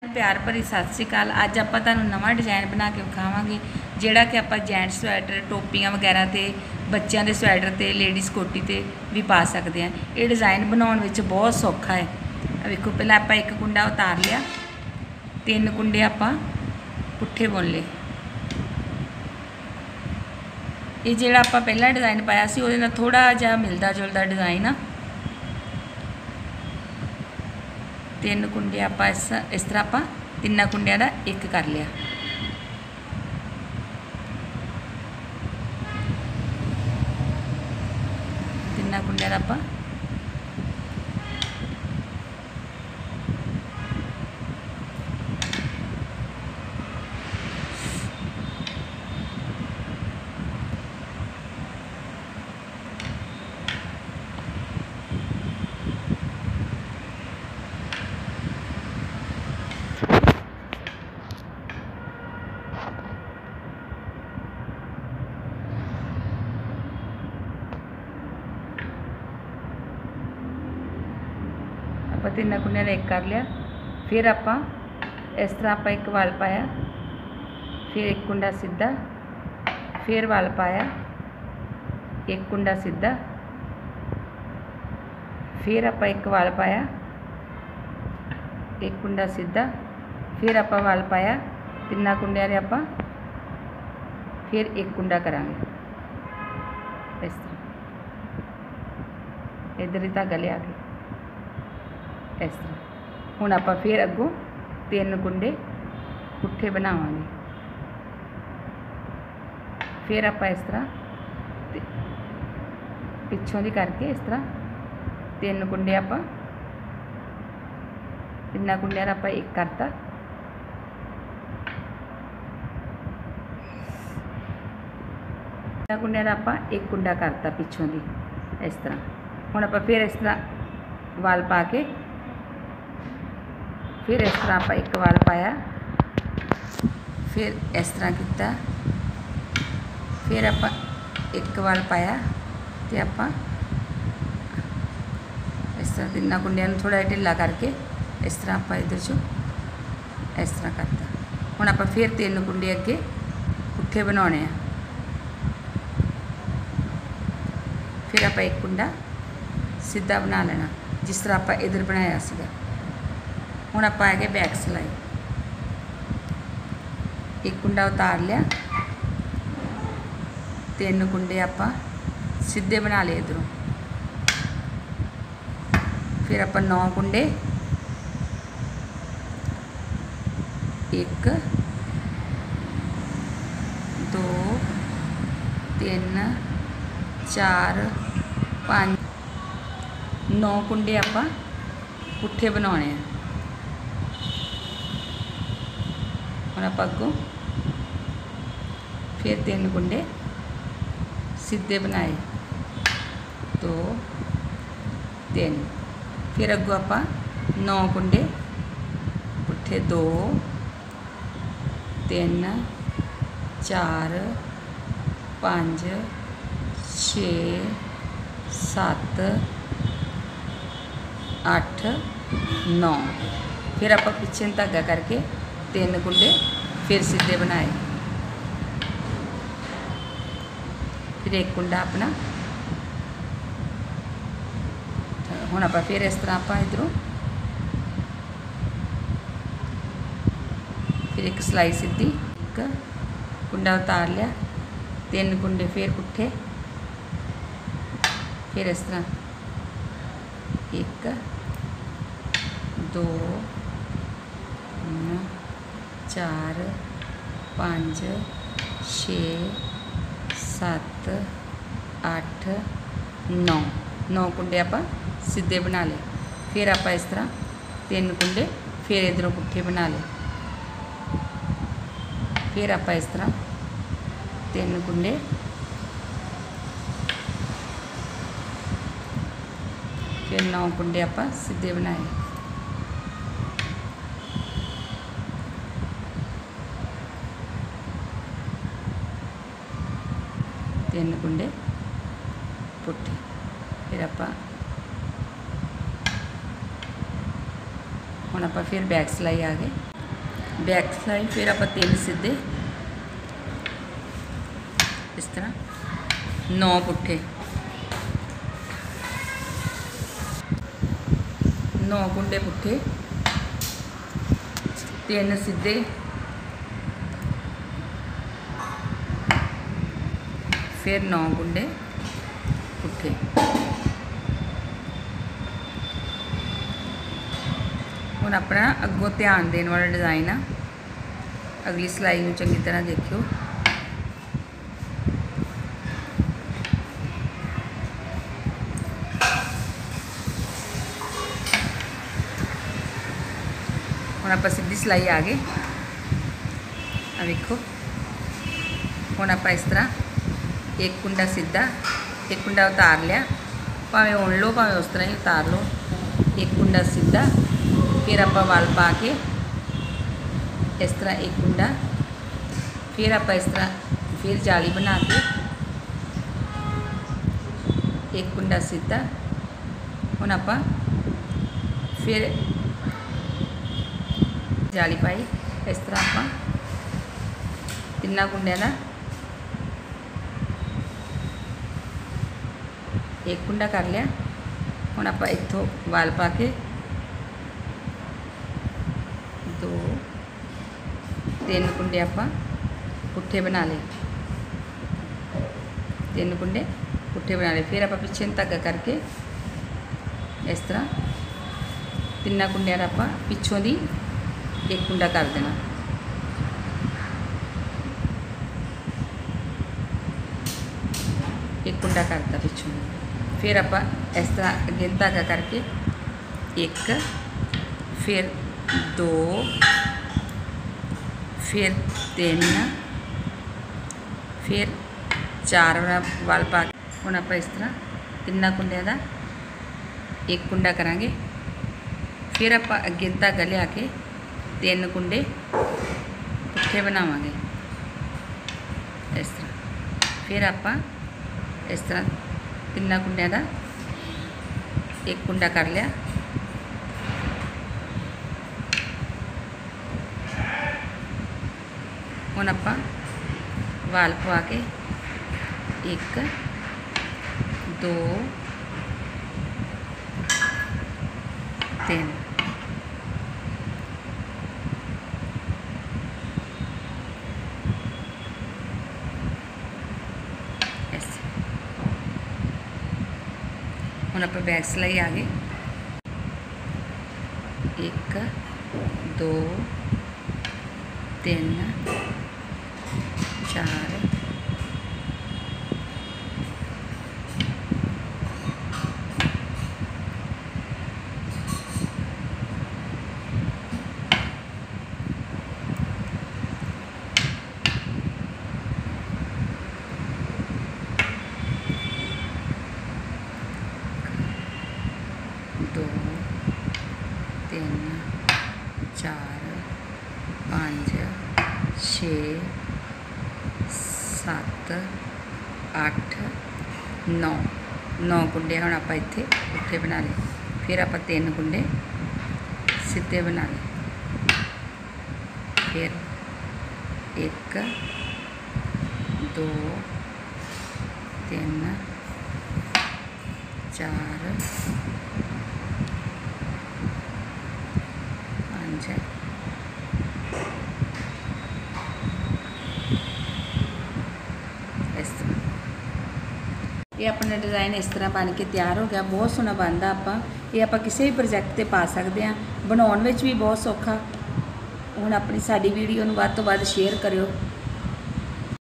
प्यार भरी सत श्री अकाल। अज आप नवा डिजाइन बना के विखावांगे जिहड़ा कि आप जेंट्स स्वैटर टोपियां वगैरह ते बच्चों के स्वैटर ते लेडीज़ कोटी ते भी पा सकते हैं। ये डिज़ाइन बनाने में बहुत सौखा है। वेखो पहले आप एक कुंडा उतार लिया, 3 कुंडे आप पुट्ठे बुन ले। ये जिहड़ा आप पहला डिज़ाइन पाया सी उहदे नाल थोड़ा जिहा मिलता जुलता डिज़ाइन आ। 3 कुंडे आप इस तरह आप 3 कुंडिया का एक कर लिया। तीन कुंडिया का आप आप 3 कुंडिया का एक कर लिया। फिर आप इस तरह आप एक वाल पाया, फिर एक कुंडा सीधा, फिर वाल पाया, एक कुंडा सीधा, फिर आप एक वाल पाया, एक कुंडा सीधा, फिर आप वाल पाया। 3 कुंडिया के आप फिर एक कुंडा करांगे इस तरह। इधर ही धागा लिया के इस तरह। हुण आप फिर अगों 3 कुंडे पुट्ठे बनावांगे। फिर आप इस तरह पिछों दी करके इस तरह 3 कुंडे आप 3 कुंडिया का आप एक करता। कुंडिया का आप एक कुंडा करता पिछों दी इस तरह। हुण आप फिर इस तरह वाल पा के फिर इस तरह आप एक वाल पाया, फिर इस तरह किया, फिर आप एक वाल पाया तो आप इस तरह 3 कुंडिया थोड़ा ढिला करके इस तरह आप इधर चो इस तरह करता। हुण आप फिर 3 कुंडे अगे पुट्ठे बनाने हैं। फिर आप एक कुंडा सीधा बना लेना जिस तरह आप इधर बनाया सीगा। हुण आप आ गए बैक सिलाई। एक कुंडा उतार लिया, 3 कुंडे आप सीधे बना लिए इधरों। फिर आप 9 कुंडे 1 2 3 4 5 9 कुंडे आप पुट्ठे बनाने हैं। हुण आप अगों फिर 3 कुंडे सीधे बनाए 2 3। फिर अगों आप 9 कुंडे पुट्ठे 2 3 4 5 6 7 8 9। फिर आप पिछे धागा करके 3 कुंडे फिर सीधे बनाए। फिर एक कुंडा अपना। हुण आप फिर इस तरह आप इधरों फिर एक सिलाई सीधी, एक कुंडा उतार लिया, 3 कुंडे फिर पुट्ठे, फिर इस तरह 1 2 3 4 5 6 7 8 9 9 कुंडे आप सीधे बना ले। फिर आप इस तरह 3 कुंडे फिर इधरों पुट्ठे बना ले। फिर आप इस तरह 3 कुंडे फिर 9 कुंडे आप सीधे बनाए। तीन कुंडे पुट्ठे। फिर आप हुण आप फिर बैक सिलाई आ गए। बैक साइड, फिर आप 3 सीधे इस तरह, 9 पुट्ठे, 9 कुंडे पुट्ठे, 3 सीधे, फिर 9 कुंडे पुट्ठे। हुण अपना अगों ध्यान देने वाला डिज़ाइन आ। अगली सिलाई में चंगी तरह देखियो। हुण आप सीधी सिलाई आ गए। आ देखो, हुण आप इस तरह एक कुंडा सीधा, एक कुंडा उतार लिया, भावें उन लो भावें उस तरह ही उतार लो। एक कुंडा सीधा, फिर आप वल पा के इस तरह एक कुंडा, फिर आप इस तरह फिर जाली बना के एक कुंडा सीधा। हुण आप फिर जाली पाई, इस तरह आप 3 कुंडिया का एक कुंडा कर लिया। हुण आप इत्थों वाल पा के 2 3 कुंडे आप पुट्ठे बना ले, 3 कुंडे पुट्ठे बना ले। फिर आप पिछे धागा करके इस तरह 3 कुंडिया का आप पिछों दी एक कुंडा कर देना। एक कुंडा करता पिछों, फिर आप इस तरह अगे धागा करके 1, फिर 2, फिर 3, फिर 4 वाल पा के हुण आप इस तरह 3 कुंडिया का एक कुंडा करांगे। फिर आप अगे धागा लिया के 3 कुंडे पुट्ठे बनावांगे इस तरह। फिर आप इस तरह 3 कुंडिया का एक कुंडा कर लिया। हुण आप वाल पवा के 1, 2, 3 ऐसे। हुण आप बैक सिलाई आ गई। 1, 2, 3, 4, 2, 3, 4, 5, 6, 7, 8, 9 9 कुंडे हुण आप इत्थे पुट्ठे बना ले। फिर आप 3 कुंडे सीधे बना ले। फिर 1, 2, 3, 4, 5, इस तरह। ये अपना डिज़ाइन इस तरह बन के तैयार हो गया। बहुत सोहना बनता। आप किसी भी प्रोजैक्ट पर पा सकते हैं। बनाने में भी बहुत सौखा। हुण अपनी साडी वीडियो नूं वध तो वध शेयर करियो।